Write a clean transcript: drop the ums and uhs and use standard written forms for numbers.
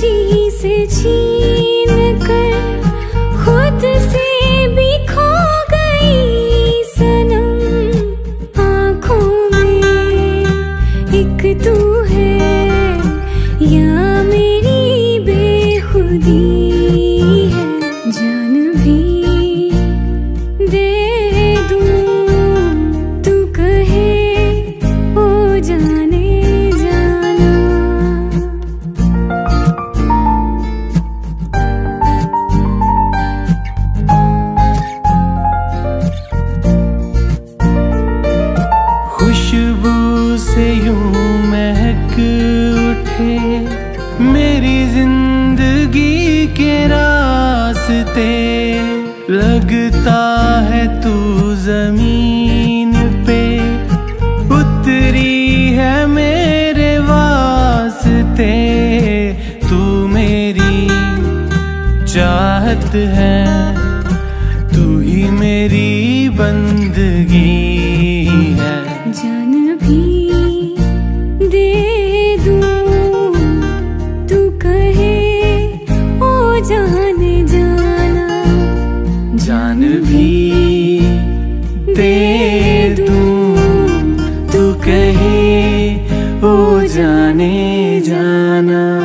खुशी से छीन कर खुद से भी खो गई सनम। आँखों में एक तू है या मेरी बेखुदी है। जान भी दे दूं तू कहे ओ जाने जाना। खुशबू से यूं महक उठे मेरी जिंदगी के रास्ते। लगता है तू जमीन पे उतरी है मेरे वास्ते। तू मेरी चाहत है, तू ही मेरी बंदगी है। जान भी दे दूं तू कहे ओ जाने जाना। जान भी दे दूं तू कहे ओ जाने जाना।